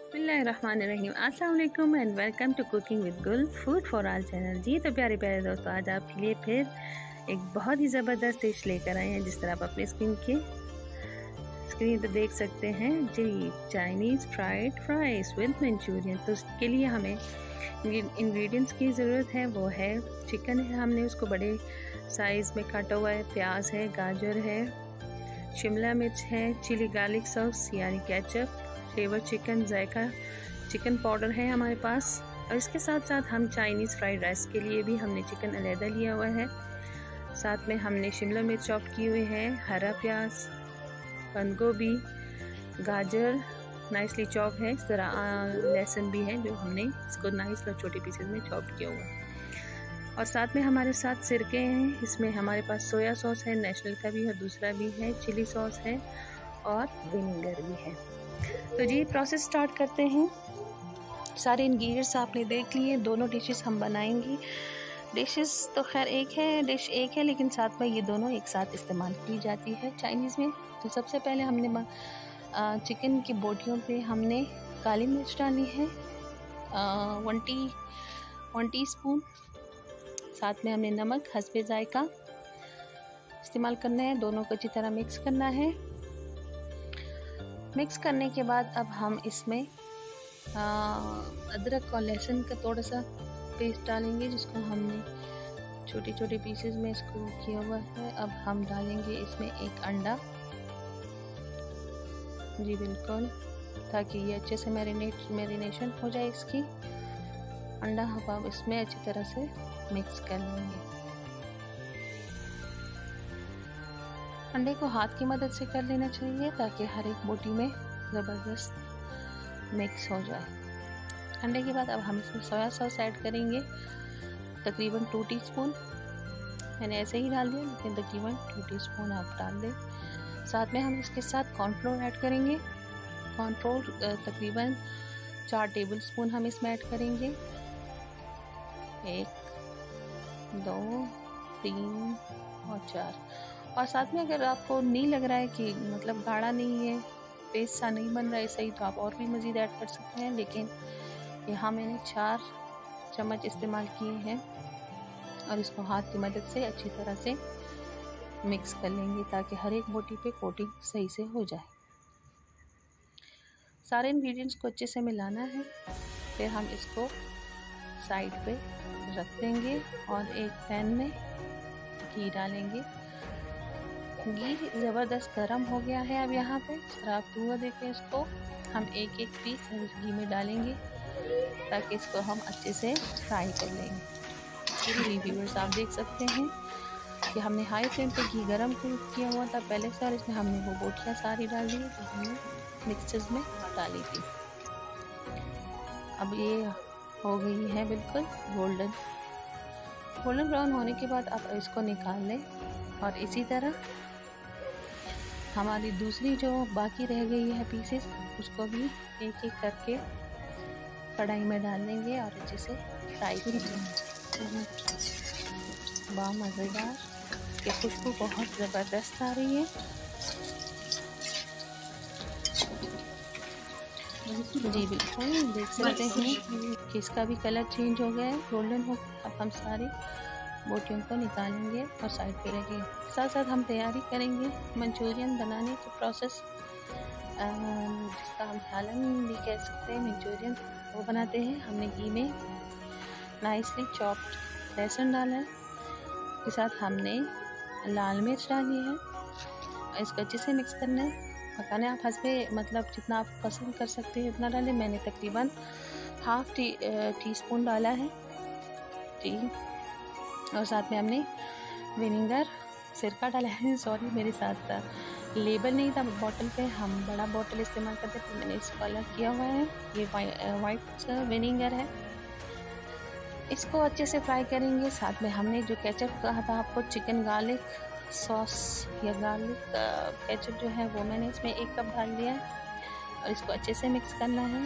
बिस्मिल्लाहिर्रहमानिर्रहीम। अस्सलाम वालेकुम and welcome to cooking with Gul food for all channel. जी तो प्यारे प्यारे दोस्तों, आज आपके लिए फिर एक बहुत ही ज़बरदस्त डिश लेकर आए हैं। जिस तरह आप अपनी स्क्रीन पर देख सकते हैं जी, Chinese fried fries with Manchurian. तो उसके लिए हमें इंग्रेडिएंट्स की ज़रूरत है। वो है चिकन है, हमने उसको बड़े साइज़ में काटा हुआ है, प्याज है, गाजर है, शिमला मिर्च है, चिली गार्लिक सॉस यानी केचप, फ्लेवर चिकन जायका चिकन पाउडर है हमारे पास। और इसके साथ साथ हम चाइनीज़ फ्राइड राइस के लिए भी हमने चिकन अलहदा लिया हुआ है। साथ में हमने शिमला मिर्च चॉप किए हुए हैं, हरा प्याज, बंद गोभी, गाजर नाइसली चॉप है, इस तरह लहसुन भी है जो हमने इसको नाइस और छोटे पीसेस में चॉप किया हुआ है। और साथ में हमारे साथ सिरके हैं, इसमें हमारे पास सोया सॉस है, नेशनल का भी और दूसरा भी है, चिली सॉस है और विनेगर भी है। तो जी प्रोसेस स्टार्ट करते हैं। सारे इंग्रेडिएंट्स आपने देख लिए। दोनों डिशेस हम बनाएंगे। डिशेस तो खैर डिश एक है, लेकिन साथ में ये दोनों एक साथ इस्तेमाल की जाती है चाइनीज़ में। तो सबसे पहले हमने चिकन की बोटियों पे हमने काली मिर्च डाली है 1 टीस्पून। साथ में हमने नमक हस्बे जायका इस्तेमाल करना है। दोनों को अच्छी तरह मिक्स करना है। मिक्स करने के बाद अब हम इसमें अदरक और लहसुन का थोड़ा सा पेस्ट डालेंगे, जिसको हमने छोटे छोटे पीसेस में इसको किया हुआ है। अब हम डालेंगे इसमें एक अंडा, जी बिल्कुल, ताकि ये अच्छे से मैरिनेशन हो जाए इसकी। अंडा हम अब इसमें अच्छी तरह से मिक्स कर लेंगे। अंडे को हाथ की मदद से कर लेना चाहिए ताकि हर एक बोटी में ज़बरदस्त मिक्स हो जाए। अंडे के बाद अब हम इसमें सोया सॉस ऐड करेंगे, तकरीबन 2 टीस्पून। मैंने ऐसे ही डाल दिया, लेकिन तकरीबन 2 टीस्पून आप डाल दें। साथ में हम इसके साथ कॉर्नफ्लोर ऐड करेंगे। कॉर्नफ्लोर तकरीबन 4 टेबल स्पून हम इसमें ऐड करेंगे। 1 2 3 और 4। और साथ में अगर आपको नहीं लग रहा है कि मतलब गाढ़ा नहीं है, पेस्ट सा नहीं बन रहा है सही, तो आप और भी मज़ीद ऐड कर सकते हैं। लेकिन यहाँ मैंने 4 चम्मच इस्तेमाल किए हैं और इसको हाथ की मदद से अच्छी तरह से मिक्स कर लेंगे ताकि हर एक बोटी पे कोटिंग सही से हो जाए। सारे इंग्रेडिएंट्स को अच्छे से मिलाना है। फिर हम इसको साइड पे रख देंगे और एक पैन में घी डालेंगे। घी ज़बरदस्त गर्म हो गया है। अब यहाँ पे इस तरह आप धुआं देखें, इसको हम एक एक पीस घी में डालेंगे ताकि इसको हम अच्छे से फ्राई कर लेंगे। व्यूअर्स आप देख सकते हैं कि हमने हाई फ्लेम पे घी गर्म किया हुआ था पहले से, और इसमें हमने वो बोटियाँ सारी डाल दी जो हमने मिक्सचर्स में डाली थी। अब ये हो गई है बिल्कुल गोल्डन ब्राउन होने के बाद अब इसको निकाल लें। और इसी तरह हमारी दूसरी जो बाकी रह गई है पीसेस, उसको भी एक एक करके कढ़ाई में डाल देंगे और अच्छे से फ्राई करेंगे। मज़ेदार की खुशबू बहुत ज़बरदस्त आ रही है। जी बिल्कुल देख सकते हैं कि इसका भी कलर चेंज हो गया है, गोल्डन हो। अब हम सारी बोटियों को निकालेंगे और साइड पे रखेंगे। साथ साथ हम तैयारी करेंगे मंचूरियन बनाने की प्रोसेस, जिसका हम सालन भी कह सकते हैं। मंचूरियन वो बनाते हैं। हमने घी में नाइसली चॉप्ड लहसुन डाला है, इसके साथ हमने लाल मिर्च डाली है। इसको अच्छे से मिक्स करना है, पकाना है। आप हंसपे मतलब जितना आप पसंद कर सकते हैं उतना डालें। मैंने तकरीबन ½ टीस्पून डाला है जी। और साथ में हमने विनेगर सिरका डाला है। सॉरी, मेरे साथ लेबल नहीं था बॉटल पे, हम बड़ा बॉटल इस्तेमाल करते थे, मैंने इसको अलग किया हुआ है। ये वाइट विनेगर है। इसको अच्छे से फ्राई करेंगे। साथ में हमने जो केचप कहा था आपको, चिकन गार्लिक सॉस या गार्लिक केचप जो है वो मैंने इसमें 1 कप डाल दिया है और इसको अच्छे से मिक्स करना है।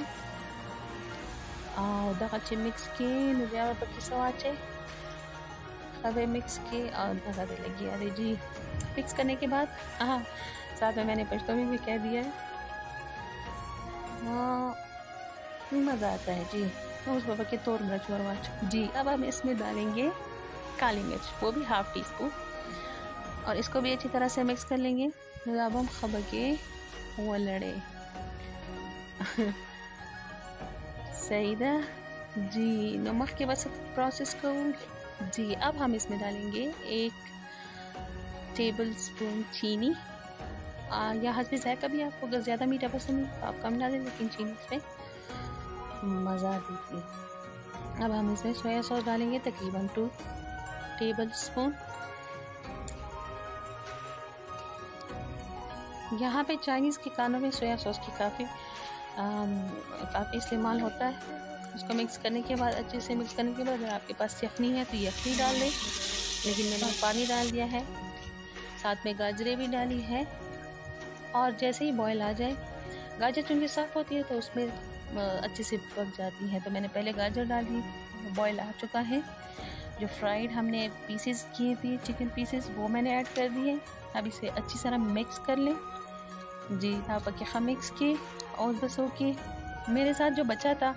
अच्छे मिक्स किए नुजावा पर किसवाचे हवे मिक्स किए और धगा दे लगी। अरे जी, मिक्स करने के बाद साथ में मैंने पश्तो में भी कह दिया है मज़ा आता है जी। उस बाबा के तोर मिर्च और मिर्च जी। अब हम इसमें डालेंगे काली मिर्च, वो भी हाफ टी स्पून, और इसको भी अच्छी तरह से मिक्स कर लेंगे। अब हम खबके वो लड़े सईदा जी। नमक के बस प्रोसेस को जी। अब हम इसमें डालेंगे 1 टेबल स्पून चीनी, या हस्बे ज़ायक़ा भी, आपको अगर ज़्यादा मीठा पसंद है तो आप कम डालें, लेकिन चीनी इसमें मज़ा देती है। अब हम इसमें सोया सॉस डालेंगे तकरीबन 2 टेबल स्पून। यहाँ पे चाइनीज़ के खानों में सोया सॉस की काफ़ी इस्तेमाल होता है। उसको मिक्स करने के बाद, अच्छे से मिक्स करने के बाद, अगर आपके पास यखनी है तो यखनी डाल दें, लेकिन मैंने पानी डाल दिया है, साथ में गाजरें भी डाली है। और जैसे ही बॉयल आ जाए, गाजर चूँकि सॉफ्ट होती है तो उसमें अच्छे से पक जाती है, तो मैंने पहले गाजर डाल दी। बॉयल आ चुका है। जो फ्राइड हमने पीसेस किए थे, चिकन पीसेस, वो मैंने ऐड कर दिए। अब इसे अच्छी तरह मिक्स कर लें जी। आप क्या मिक्स किए, और बस ओके। मेरे साथ जो बचा था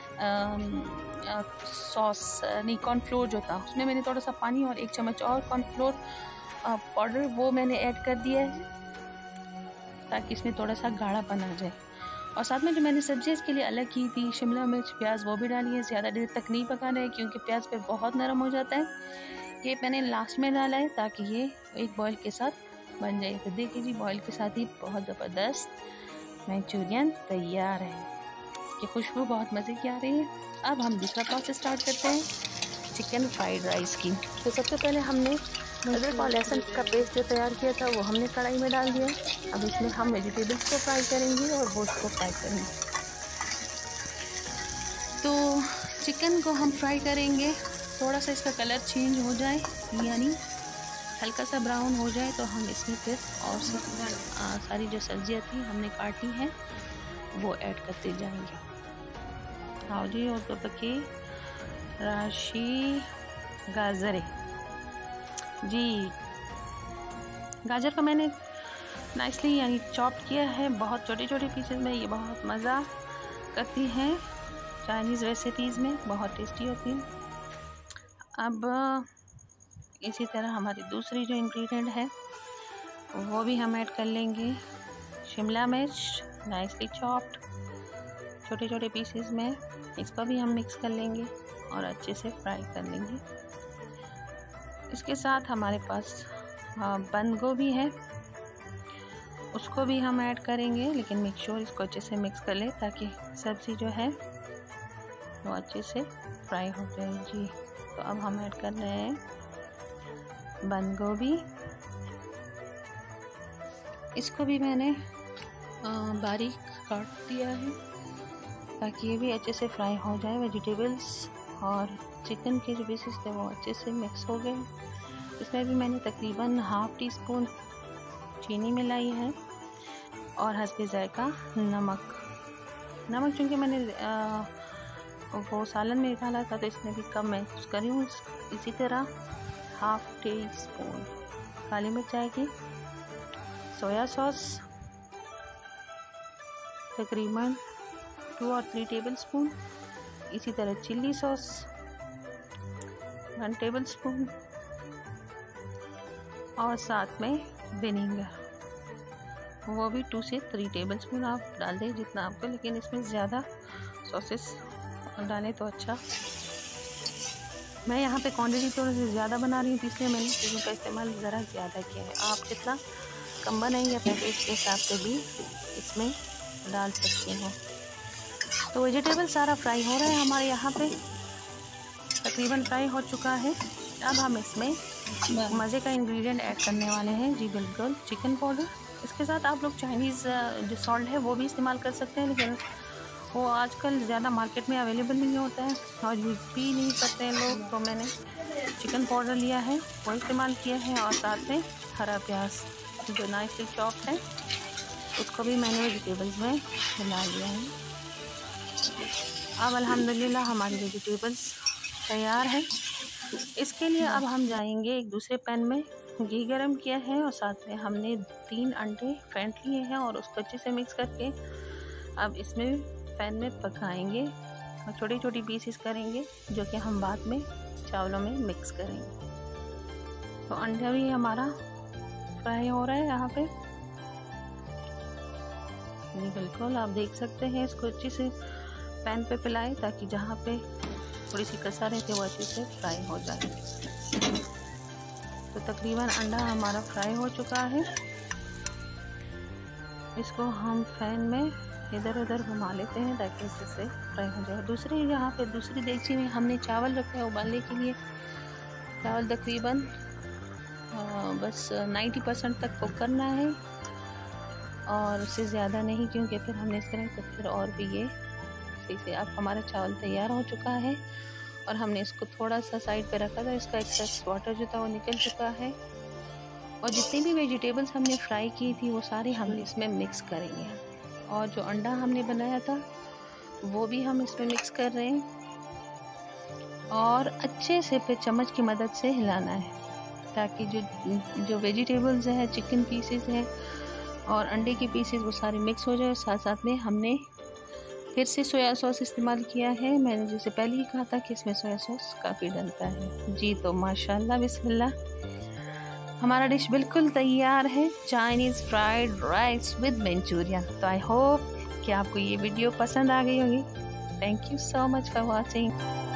सॉस नहीं, कॉर्नफ्लोर जो था, उसमें मैंने थोड़ा सा पानी और 1 चम्मच और कॉर्नफ्लोर पाउडर वो मैंने ऐड कर दिया है, ताकि इसमें थोड़ा सा गाढ़ापन आ जाए। और साथ में जो मैंने सब्जी इसके लिए अलग की थी, शिमला मिर्च, प्याज, वो भी डाली है। ज़्यादा देर तक नहीं पकाना है क्योंकि प्याज पे बहुत नरम हो जाता है। ये मैंने लास्ट में डाला है ताकि ये एक बॉयल के साथ बन जाए। तो देखिए जी, बॉयल के साथ ही बहुत ज़बरदस्त मंचूरियन तैयार है। ये खुशबू बहुत मज़े की आ रही है। अब हम दूसरा प्रोसेस स्टार्ट करते हैं, चिकन फ्राइड राइस की। तो सबसे पहले हमने अदरक और लहसुन का पेस्ट जो तैयार किया था वो हमने कढ़ाई में डाल दिया। अब इसमें हम वेजिटेबल्स को फ्राई करेंगे और गोश्त को फ्राई करेंगे। तो चिकन को हम फ्राई करेंगे, थोड़ा सा इसका कलर चेंज हो जाए, यानी हल्का सा ब्राउन हो जाए, तो हम इसमें फिर और सारी जो सब्जियाँ थी हमने काटी हैं वो ऐड करते जाएंगे। हाँ जी। और तो पकी राशि गाजरे जी। गाजर को मैंने नाइसली यानी चॉप किया है, बहुत छोटे छोटे पीसेस में। ये बहुत मज़ा करती हैं चाइनीज़ रेसिपीज़ में, बहुत टेस्टी होती है। अब इसी तरह हमारी दूसरी जो इंग्रेडिएंट है वो भी हम ऐड कर लेंगे। शिमला मिर्च नाइसली चॉप्ड छोटे छोटे पीसेस में, इसको भी हम मिक्स कर लेंगे और अच्छे से फ्राई कर लेंगे। इसके साथ हमारे पास बंद गोभी है, उसको भी हम ऐड करेंगे, लेकिन मेक श्योर इसको अच्छे से मिक्स कर ले ताकि सब्ज़ी जो है वो अच्छे से फ्राई हो जाए जी। तो अब हम ऐड कर रहे हैं बंद गोभी। इसको भी मैंने बारीक काट दिया है ताकि ये भी अच्छे से फ्राई हो जाए। वेजिटेबल्स और चिकन के जो पीसेस थे वो अच्छे से मिक्स हो गए। इसमें भी मैंने तकरीबन हाफ टी स्पून चीनी मिलाई है और हस्बे ज़ायक़ा नमक चूँकि मैंने वो सालन में डाला था तो इसमें भी कम मैं यूज़ कर रही हूँ। इसी तरह हाफ टी स्पून काली मिर्च आएगी, सोया सॉस तकरीबन 2 और 3 टेबल स्पून, इसी तरह चिल्ली सॉस 1 टेबल स्पून, और साथ में विनेगर वो भी 2 से 3 टेबल स्पून आप डाल दें जितना आपको, लेकिन इसमें ज़्यादा सॉसेस डालें तो अच्छा। मैं यहाँ पे क्वांटिटी थोड़ी सी ज़्यादा बना रही हूँ, इसलिए मैंने चीज़ों का इस्तेमाल ज़रा ज़्यादा किया है। आप जितना कम बनाएंगे अपने टेस्ट के हिसाब से भी इसमें डाल सकते हैं। तो वेजिटेबल सारा फ्राई हो रहा है हमारे यहाँ पे, तकरीबन फ्राई हो चुका है। अब हम इसमें मज़े का इंग्रेडिएंट ऐड करने वाले हैं जी, बिल्कुल चिकन पाउडर। इसके साथ आप लोग चाइनीज़ जो सॉल्ट है वो भी इस्तेमाल कर सकते हैं, लेकिन वो आजकल ज़्यादा मार्केट में अवेलेबल नहीं होता है और यूज़ भी नहीं करते हैं लोग। तो मैंने चिकन पाउडर लिया है वो इस्तेमाल किया है, और साथ में हरा प्याज जो नाइसली चॉप्ड है उसको भी मैंने वेजिटेबल्स में मिला लिया है। अब अल्हम्दुलिल्लाह हमारी वेजिटेबल्स तैयार है। इसके लिए अब हम जाएंगे एक दूसरे पैन में, घी गरम किया है और साथ में हमने 3 अंडे फेंट लिए हैं और उसको अच्छे से मिक्स करके अब इसमें पैन में पकाएंगे और छोटी छोटी पीसेस करेंगे, जो कि हम बाद में चावलों में मिक्स करेंगे। तो अंडा भी हमारा फ्राई हो रहा है यहाँ पे। जी बिल्कुल, आप देख सकते हैं। इसको अच्छे से पैन पे फैलाएं ताकि जहाँ पे थोड़ी सी कसर रहती है वो अच्छे से फ्राई हो जाए। तो तकरीबन अंडा हमारा फ्राई हो चुका है। इसको हम पैन में इधर उधर घुमा लेते हैं ताकि अच्छे से फ्राई हो जाए। दूसरी देगची में हमने चावल रखा है उबालने के लिए। चावल तकरीबन बस 90% तक कुक करना है और उससे ज़्यादा नहीं, क्योंकि फिर हमने इस तरह तो फिर और भी ये सही से। अब हमारा चावल तैयार हो चुका है और हमने इसको थोड़ा सा साइड पे रखा था। इसका एक्सेस वाटर जो था वो निकल चुका है और जितनी भी वेजिटेबल्स हमने फ्राई की थी वो सारी हमने इसमें मिक्स करेंगे। और जो अंडा हमने बनाया था वो भी हम इसमें मिक्स कर रहे हैं और अच्छे से फिर चम्मच की मदद से हिलाना है ताकि जो वेजिटेबल्स हैं, चिकन पीसेस हैं और अंडे के पीसेस वो सारे मिक्स हो जाए। साथ साथ में हमने फिर से सोया सॉस इस्तेमाल किया है। मैंने जैसे पहले ही कहा था कि इसमें सोया सॉस काफ़ी डलता है। जी तो माशाल्लाह बिस्मिल्लाह, हमारा डिश बिल्कुल तैयार है, Chinese fried rice with Manchurian. तो आई होप कि आपको ये वीडियो पसंद आ गई होगी। Thank you so much for watching.